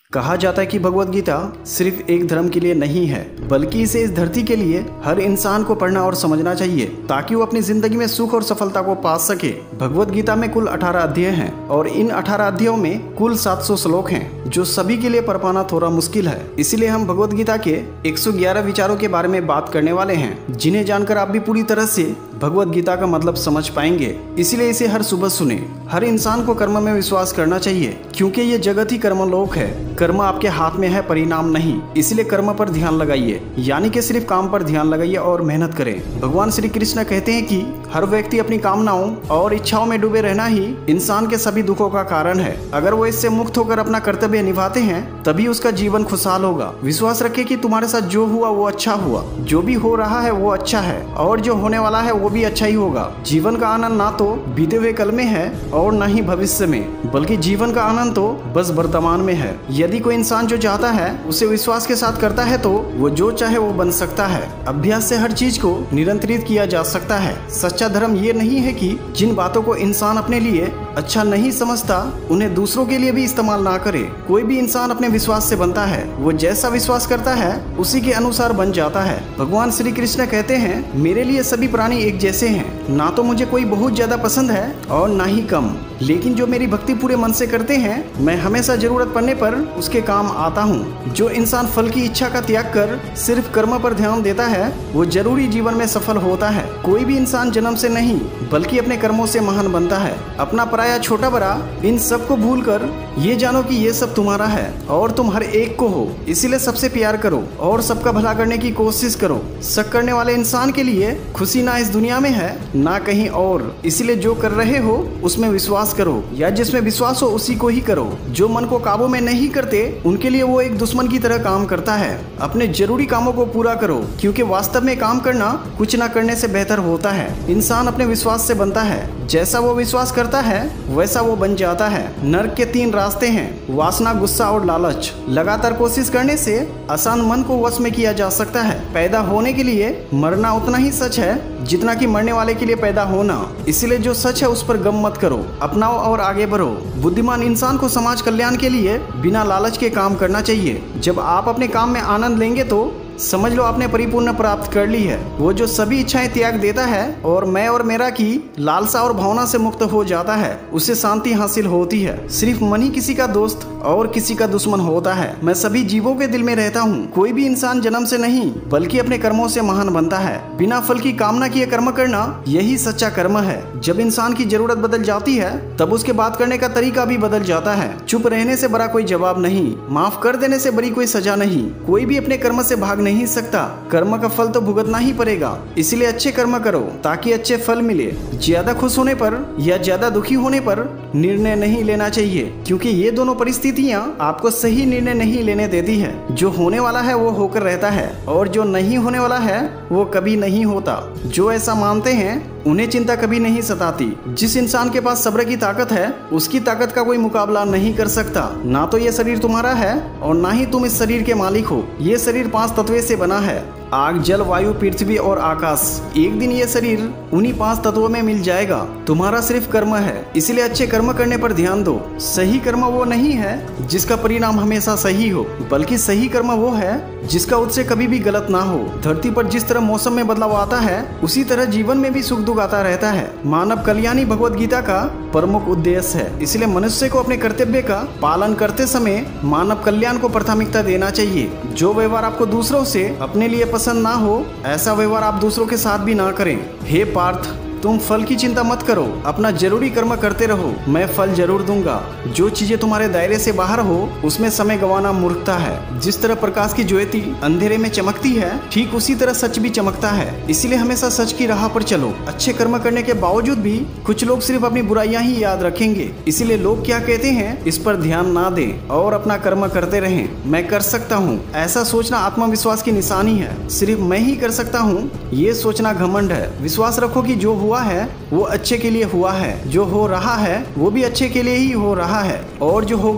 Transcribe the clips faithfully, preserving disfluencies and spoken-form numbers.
कहा जाता है कि भगवत गीता सिर्फ एक धर्म के लिए नहीं है, बल्कि इसे इस धरती के लिए हर इंसान को पढ़ना और समझना चाहिए ताकि वो अपनी जिंदगी में सुख और सफलता को पा सके। भगवत गीता में कुल अठारह अध्याय हैं और इन अठारह अध्यायों में कुल सात सौ श्लोक हैं, जो सभी के लिए पढ़ पाना थोड़ा मुश्किल है। इसीलिए हम भगवत गीता के एक सौ ग्यारह विचारों के बारे में बात करने वाले हैं, जिन्हें जानकर आप भी पूरी तरह से भगवत गीता का मतलब समझ पाएंगे। इसीलिए इसे हर सुबह सुने। हर इंसान को कर्म में विश्वास करना चाहिए, क्योंकि ये जगत ही कर्मलोक है। कर्म आपके हाथ में है, परिणाम नहीं। इसलिए कर्म पर ध्यान लगाइए, यानी कि सिर्फ काम पर ध्यान लगाइए और मेहनत करें। भगवान श्री कृष्ण कहते हैं कि हर व्यक्ति अपनी कामनाओं और इच्छाओं में डूबे रहना ही इंसान के सभी दुखों का कारण है। अगर वो इससे मुक्त होकर अपना कर्तव्य निभाते हैं, तभी उसका जीवन खुशहाल होगा। विश्वास रखें कि तुम्हारे साथ जो हुआ वो अच्छा हुआ, जो भी हो रहा है वो अच्छा है, और जो होने वाला है वो भी अच्छा ही होगा। जीवन का आनंद ना तो बीते हुए कल में है और न ही भविष्य में, बल्कि जीवन का आनंद तो बस वर्तमान में है। यदि कोई इंसान जो चाहता है उसे विश्वास के साथ करता है, तो वो जो चाहे वो बन सकता है। अभ्यास से हर चीज को निरंतरित किया जा सकता है। सच्चा धर्म ये नहीं है कि जिन बातों को इंसान अपने लिए अच्छा नहीं समझता, उन्हें दूसरों के लिए भी इस्तेमाल ना करे। कोई भी इंसान अपने विश्वास से बनता है। वो जैसा विश्वास करता है उसी के अनुसार बन जाता है। भगवान श्री कृष्ण कहते हैं, मेरे लिए सभी प्राणी एक जैसे हैं। ना तो मुझे कोई बहुत ज्यादा पसंद है और ना ही कम, लेकिन जो मेरी भक्ति पूरे मन से करते हैं, मैं हमेशा जरूरत पड़ने पर उसके काम आता हूँ। जो इंसान फल की इच्छा का त्याग कर सिर्फ कर्म पर ध्यान देता है, वो जरूरी जीवन में सफल होता है। कोई भी इंसान जन्म से नहीं, बल्कि अपने कर्मों से महान बनता है। अपना पराया छोटा बड़ा इन सब को भूल कर ये जानो कि ये सब तुम्हारा है और तुम हर एक को हो। इसीलिए सबसे प्यार करो और सबका भला करने की कोशिश करो। शक करने वाले इंसान के लिए खुशी ना इस दुनिया में है ना कहीं और। इसीलिए जो कर रहे हो उसमें विश्वास करो, या जिसमें विश्वास हो उसी को ही करो। जो मन को काबू में नहीं करते, उनके लिए वो एक दुश्मन की तरह काम करता है। अपने जरूरी कामों को पूरा करो, क्योंकि वास्तव में काम करना कुछ न करने से बेहतर होता है। इंसान अपने विश्वास से बनता है। जैसा वो विश्वास करता है वैसा वो बन जाता है। नर्क के तीन रास्ते हैं, वासना, गुस्सा और लालच। लगातार कोशिश करने से आसान मन को वश में किया जा सकता है। पैदा होने के लिए मरना उतना ही सच है जितना कि मरने वाले के लिए पैदा होना। इसलिए जो सच है उस पर गम मत करो, अपनाओ और आगे बढ़ो। बुद्धिमान इंसान को समाज कल्याण के लिए बिना लालच के काम करना चाहिए। जब आप अपने काम में आनंद लेंगे तो समझ लो आपने परिपूर्ण प्राप्त कर ली है। वो जो सभी इच्छाएं त्याग देता है और मैं और मेरा की लालसा और भावना से मुक्त हो जाता है, उसे शांति हासिल होती है। सिर्फ मन ही किसी का दोस्त और किसी का दुश्मन होता है। मैं सभी जीवों के दिल में रहता हूँ। कोई भी इंसान जन्म से नहीं, बल्कि अपने कर्मों से महान बनता है। बिना फल की कामना किए कर्म करना, यही सच्चा कर्म है। जब इंसान की जरूरत बदल जाती है, तब उसके बात करने का तरीका भी बदल जाता है। चुप रहने से बड़ा कोई जवाब नहीं, माफ कर देने से बड़ी कोई सजा नहीं। कोई भी अपने कर्म से भाग नहीं सकता। कर्म का फल तो भुगतना ही पड़ेगा। इसलिए अच्छे कर्म करो ताकि अच्छे फल मिले। ज्यादा खुश होने पर या ज्यादा दुखी होने पर निर्णय नहीं लेना चाहिए, क्योंकि ये दोनों परिस्थितियां आपको सही निर्णय नहीं लेने देती है। जो होने वाला है वो होकर रहता है, और जो नहीं होने वाला है वो कभी नहीं होता। जो ऐसा मानते हैं उन्हें चिंता कभी नहीं सताती। जिस इंसान के पास सब्र की ताकत है, उसकी ताकत का कोई मुकाबला नहीं कर सकता। ना तो ये शरीर तुम्हारा है और ना ही तुम इस शरीर के मालिक हो। ये शरीर पांच तत्वों से बना है, आग, जल, वायु, पृथ्वी और आकाश। एक दिन ये शरीर उन्हीं पांच तत्वों में मिल जाएगा। तुम्हारा सिर्फ कर्म है, इसलिए अच्छे कर्म करने पर ध्यान दो। सही कर्म वो नहीं है जिसका परिणाम हमेशा सही हो, बल्कि सही कर्म वो है जिसका उत्से कभी भी गलत ना हो। धरती पर जिस तरह मौसम में बदलाव आता है, उसी तरह जीवन में भी सुख दुख आता रहता है। मानव कल्याण ही भगवत गीता का प्रमुख उद्देश्य है। इसलिए मनुष्य को अपने कर्तव्य का पालन करते समय मानव कल्याण को प्राथमिकता देना चाहिए। जो व्यवहार आपको दूसरों से अपने लिए पसंद ना हो, ऐसा व्यवहार आप दूसरों के साथ भी ना करें। हे पार्थ, तुम फल की चिंता मत करो, अपना जरूरी कर्म करते रहो, मैं फल जरूर दूंगा। जो चीजें तुम्हारे दायरे से बाहर हो उसमें समय गंवाना मूर्खता है। जिस तरह प्रकाश की ज्योति अंधेरे में चमकती है, ठीक उसी तरह सच भी चमकता है। इसलिए हमेशा सच की राह पर चलो। अच्छे कर्म करने के बावजूद भी कुछ लोग सिर्फ अपनी बुराइयां ही याद रखेंगे। इसीलिए लोग क्या कहते हैं इस पर ध्यान ना दें और अपना कर्म करते रहें। मैं कर सकता हूँ, ऐसा सोचना आत्मविश्वास की निशानी है। सिर्फ मैं ही कर सकता हूँ, ये सोचना घमंड है। विश्वास रखो कि जो हुआ है वो अच्छे के लिए हुआ है, जो हो रहा है वो भी अच्छे के लिए ही हो रहा है, और जो होगा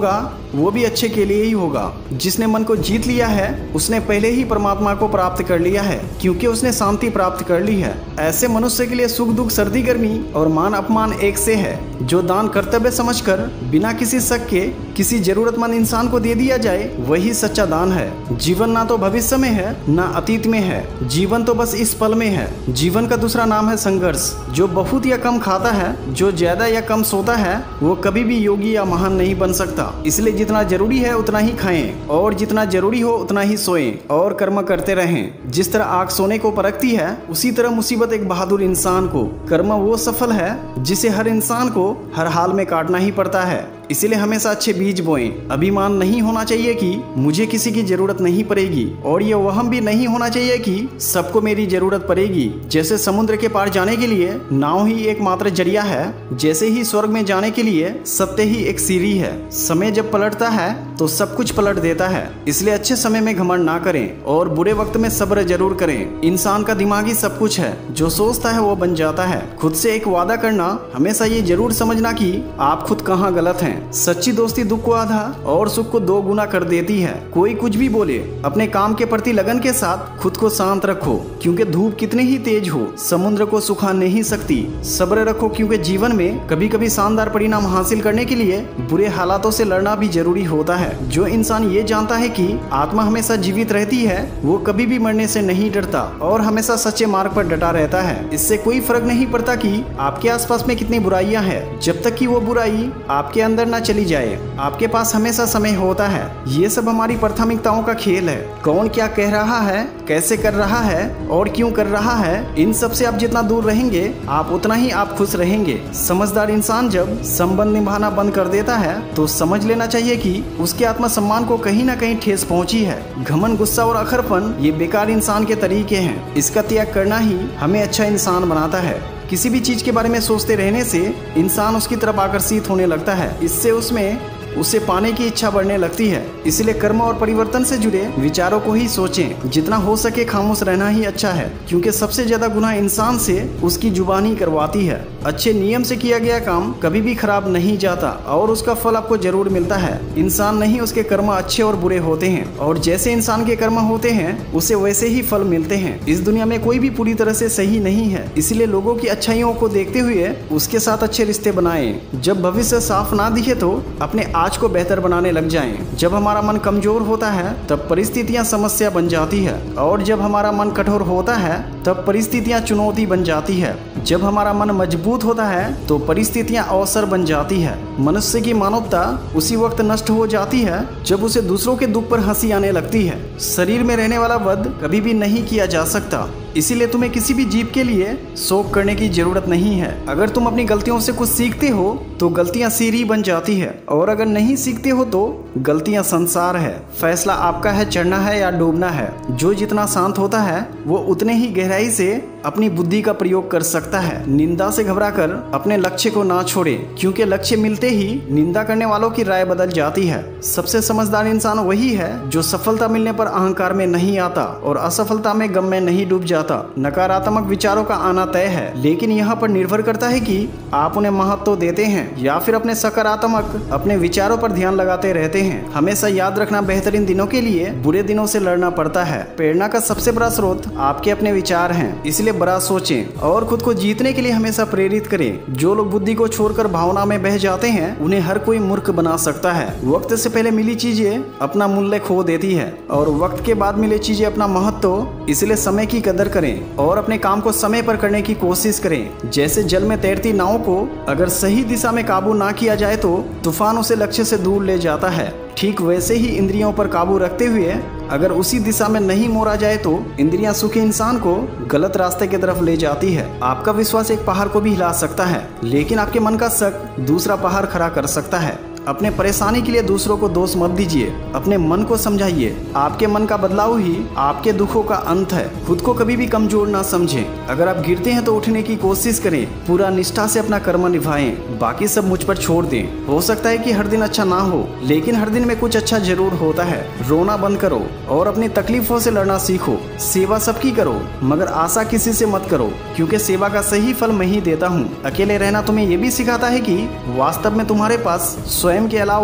वो भी अच्छे के लिए ही होगा। जिसने मन को जीत लिया है उसने पहले ही परमात्मा को प्राप्त कर लिया है, क्योंकि उसने शांति प्राप्त कर ली है। ऐसे मनुष्य के लिए सुख दुख, सर्दी गर्मी और मान अपमान एक से है। जो दान कर्तव्य समझकर बिना किसी शक के किसी जरूरतमंद इंसान को दे दिया जाए वही सच्चा दान है। जीवन ना तो भविष्य में है ना अतीत में है, जीवन तो बस इस पल में है। जीवन का दूसरा नाम है संघर्ष। जो बहुत या कम खाता है, जो ज्यादा या कम सोता है, वो कभी भी योगी या महान नहीं बन सकता। इसलिए जितना जरूरी है उतना ही खाएं और जितना जरूरी हो उतना ही सोएं और कर्म करते रहें। जिस तरह आग सोने को परखती है उसी तरह मुसीबत एक बहादुर इंसान को। कर्म वो सफल है जिसे हर इंसान को हर हाल में काटना ही पड़ता है। इसलिए हमेशा अच्छे बीज बोएं। अभिमान नहीं होना चाहिए कि मुझे किसी की जरूरत नहीं पड़ेगी, और ये वहम भी नहीं होना चाहिए कि सबको मेरी जरूरत पड़ेगी। जैसे समुद्र के पार जाने के लिए नाव ही एकमात्र जरिया है, जैसे ही स्वर्ग में जाने के लिए सत्य ही एक सीढ़ी है। समय जब पलटता है तो सब कुछ पलट देता है। इसलिए अच्छे समय में घमंड ना करें और बुरे वक्त में सब्र जरूर करें। इंसान का दिमाग ही सब कुछ है, जो सोचता है वो बन जाता है। खुद से एक वादा करना, हमेशा ये जरूर समझना कि आप खुद कहाँ गलत हैं। सच्ची दोस्ती दुख को आधा और सुख को दो गुना कर देती है। कोई कुछ भी बोले, अपने काम के प्रति लगन के साथ खुद को शांत रखो, क्योंकि धूप कितनी ही तेज हो समुद्र को सुखा नहीं सकती। सब्र रखो, क्योंकि जीवन में कभी कभी शानदार परिणाम हासिल करने के लिए बुरे हालातों से लड़ना भी जरूरी होता है। जो इंसान ये जानता है कि आत्मा हमेशा जीवित रहती है, वो कभी भी मरने से नहीं डरता और हमेशा सच्चे मार्ग पर डटा रहता है। इससे कोई फर्क नहीं पड़ता कि आपके आसपास में कितनी बुराइयां हैं, जब तक कि वो बुराई आपके अंदर ना चली जाए। आपके पास हमेशा समय होता है। ये सब हमारी प्राथमिकताओं का खेल है। कौन क्या कह रहा है, कैसे कर रहा है और क्यों कर रहा है, इन सब से आप जितना दूर रहेंगे आप उतना ही आप खुश रहेंगे। समझदार इंसान जब संबंध निभाना बंद कर देता है तो समझ लेना चाहिए कि उसके आत्मसम्मान को कहीं ना कहीं ठेस पहुंची है। घमंड, गुस्सा और अखरपन ये बेकार इंसान के तरीके हैं। इसका त्याग करना ही हमें अच्छा इंसान बनाता है। किसी भी चीज के बारे में सोचते रहने से इंसान उसकी तरफ आकर्षित होने लगता है। इससे उसमें उसे पाने की इच्छा बढ़ने लगती है। इसलिए कर्म और परिवर्तन से जुड़े विचारों को ही सोचें। जितना हो सके खामोश रहना ही अच्छा है, क्योंकि सबसे ज्यादा गुनाह इंसान से उसकी जुबानी करवाती है। अच्छे नियम से किया गया काम कभी भी खराब नहीं जाता और उसका फल आपको जरूर मिलता है। इंसान नहीं, उसके कर्म अच्छे और बुरे होते हैं, और जैसे इंसान के कर्म होते हैं उसे वैसे ही फल मिलते हैं। इस दुनिया में कोई भी पूरी तरह से सही नहीं है, इसलिए लोगों की अच्छाइयों को देखते हुए उसके साथ अच्छे रिश्ते बनाएं। जब भविष्य साफ ना दिखे तो अपने आज को बेहतर बनाने लग जाएं। जब हमारा मन कमजोर होता है तब परिस्थितियां समस्या बन जाती है, और जब हमारा मन कठोर होता है तब परिस्थितियां चुनौती बन जाती है। जब हमारा मन मजबूत होता है तो परिस्थितियां अवसर बन जाती है। मनुष्य की मानवता उसी वक्त नष्ट हो जाती है जब उसे दूसरों के दुख पर हंसी आने लगती है। शरीर में रहने वाला वध कभी भी नहीं किया जा सकता, इसीलिए तुम्हें किसी भी जीव के लिए शोक करने की जरूरत नहीं है। अगर तुम अपनी गलतियों से कुछ सीखते हो तो गलतियां सीढ़ी बन जाती है, और अगर नहीं सीखते हो तो गलतियां संसार है। फैसला आपका है, चढ़ना है या डूबना है। जो जितना शांत होता है वो उतने ही गहराई से अपनी बुद्धि का प्रयोग कर सकता है। निंदा से घबराकर अपने लक्ष्य को ना छोड़े, क्योंकि लक्ष्य मिलते ही निंदा करने वालों की राय बदल जाती है। सबसे समझदार इंसान वही है जो सफलता मिलने पर अहंकार में नहीं आता और असफलता में गम में नहीं डूब जाता। नकारात्मक विचारों का आना तय है, लेकिन यहाँ पर निर्भर करता है कि आप उन्हें महत्व देते हैं या फिर अपने सकारात्मक अपने विचारों पर ध्यान लगाते रहते हैं। हमेशा याद रखना, बेहतरीन दिनों के लिए बुरे दिनों से लड़ना पड़ता है। प्रेरणा का सबसे बड़ा स्रोत आपके अपने विचार हैं, इसलिए बड़ा सोचें और खुद को जीतने के लिए हमेशा प्रेरित करें। जो लोग बुद्धि को छोड़कर भावना में बह जाते हैं उन्हें हर कोई मूर्ख बना सकता है। वक्त से पहले मिली चीजें अपना मूल्य खो देती है और वक्त के बाद मिले चीजें अपना महत्व। इसलिए समय की कदर करें और अपने काम को समय पर करने की कोशिश करें। जैसे जल में तैरती नाव को अगर सही दिशा में काबू ना किया जाए तो तूफान उसे लक्ष्य से दूर ले जाता है। ठीक वैसे ही इंद्रियों पर काबू रखते हुए अगर उसी दिशा में नहीं मोड़ा जाए तो इंद्रियां सुखी इंसान को गलत रास्ते की तरफ ले जाती है। आपका विश्वास एक पहाड़ को भी हिला सकता है, लेकिन आपके मन का शक दूसरा पहाड़ खड़ा कर सकता है। अपने परेशानी के लिए दूसरों को दोष मत दीजिए, अपने मन को समझाइए। आपके मन का बदलाव ही आपके दुखों का अंत है। खुद को कभी भी कमजोर ना समझें। अगर आप गिरते हैं तो उठने की कोशिश करें। पूरा निष्ठा से अपना कर्म निभाएं, बाकी सब मुझ पर छोड़ दें। हो सकता है कि हर दिन अच्छा ना हो, लेकिन हर दिन में कुछ अच्छा जरूर होता है। रोना बंद करो और अपनी तकलीफों से लड़ना सीखो। सेवा सबकी करो, मगर आशा किसी से मत करो, क्योंकि सेवा का सही फल मैं ही देता हूँ। अकेले रहना तुम्हें ये भी सिखाता है कि वास्तव में तुम्हारे पास स्वयं के अलावा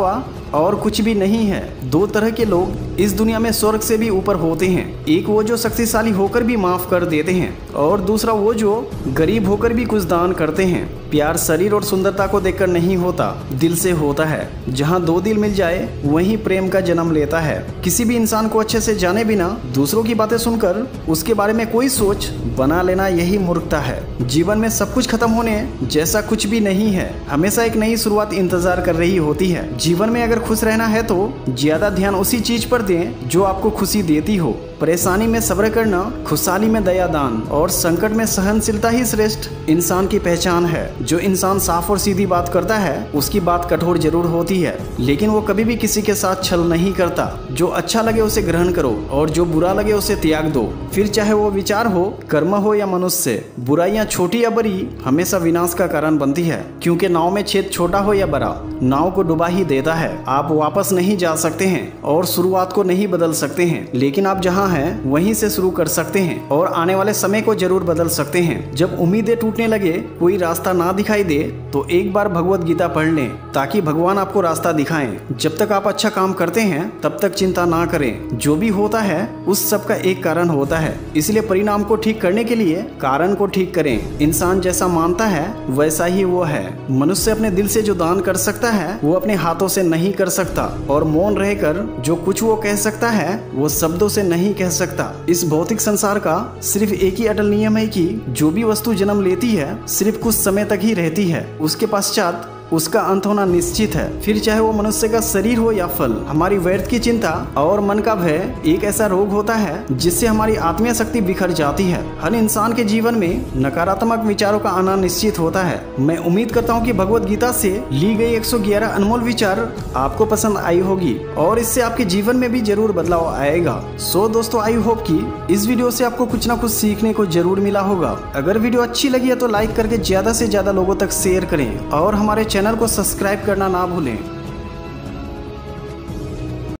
और कुछ भी नहीं है। दो तरह के लोग इस दुनिया में स्वर्ग से भी ऊपर होते हैं। एक वो जो शक्तिशाली होकर भी माफ कर देते हैं और दूसरा वो जो गरीब होकर भी कुछ दान करते हैं। प्यार शरीर और सुंदरता को देखकर नहीं होता, दिल से होता है। जहाँ दो दिल मिल जाए वहीं प्रेम का जन्म लेता है। किसी भी इंसान को अच्छे से जाने बिना दूसरों की बातें सुनकर उसके बारे में कोई सोच बना लेना यही मूर्खता है। जीवन में सब कुछ खत्म होने जैसा कुछ भी नहीं है। हमेशा एक नई शुरुआत इंतजार कर रही होती है। जीवन में अगर खुश रहना है तो ज्यादा ध्यान उसी चीज पर दें जो आपको खुशी देती हो। परेशानी में सब्र करना, खुशहाली में दया दान और संकट में सहनशीलता ही श्रेष्ठ इंसान की पहचान है। जो इंसान साफ और सीधी बात करता है उसकी बात कठोर जरूर होती है, लेकिन वो कभी भी किसी के साथ छल नहीं करता। जो अच्छा लगे उसे ग्रहण करो और जो बुरा लगे उसे त्याग दो। फिर चाहे वो विचार हो, कर्म हो या मनुष्य, बुराइयां छोटी या बड़ी हमेशा विनाश का कारण बनती है। क्योंकि नाव में छेद छोटा हो या बड़ा, नाव को डुबा ही देता है। आप वापस नहीं जा सकते हैं और शुरुआत को नहीं बदल सकते हैं, लेकिन आप जहाँ हैं वहीं से शुरू कर सकते हैं और आने वाले समय को जरूर बदल सकते हैं। जब उम्मीदें टूटने लगे, कोई रास्ता ना दिखाई दे, तो एक बार भगवत गीता पढ़ लें ताकि भगवान आपको रास्ता दिखाएं। जब तक आप अच्छा काम करते हैं तब तक चिंता ना करें। जो भी होता है उस सब का एक कारण होता है, इसलिए परिणाम को ठीक करने के लिए कारण को ठीक करें। इंसान जैसा मानता है वैसा ही वो है। मनुष्य अपने दिल से जो दान कर सकता है वो अपने हाथों से नहीं कर सकता, और मौन रहकर जो कुछ वो कह सकता है वो शब्दों से नहीं कह सकता। इस भौतिक संसार का सिर्फ एक ही अटल नियम है कि जो भी वस्तु जन्म लेती है सिर्फ कुछ समय तक ही रहती है, उसके पश्चात उसका अंत होना निश्चित है। फिर चाहे वो मनुष्य का शरीर हो या फल। हमारी व्यर्थ की चिंता और मन का भय एक ऐसा रोग होता है जिससे हमारी आत्मीय शक्ति बिखर जाती है। हर इंसान के जीवन में नकारात्मक विचारों का आना निश्चित होता है। मैं उम्मीद करता हूँ कि भगवत गीता से ली गई एक सौ ग्यारह अनमोल विचार आपको पसंद आई होगी और इससे आपके जीवन में भी जरूर बदलाव आएगा। सो दोस्तों, आई होप कि इस वीडियो से आपको कुछ ना कुछ सीखने को जरूर मिला होगा। अगर वीडियो अच्छी लगी है तो लाइक करके ज्यादा से ज्यादा लोगों तक शेयर करें और हमारे चैनल को सब्सक्राइब करना ना भूलें।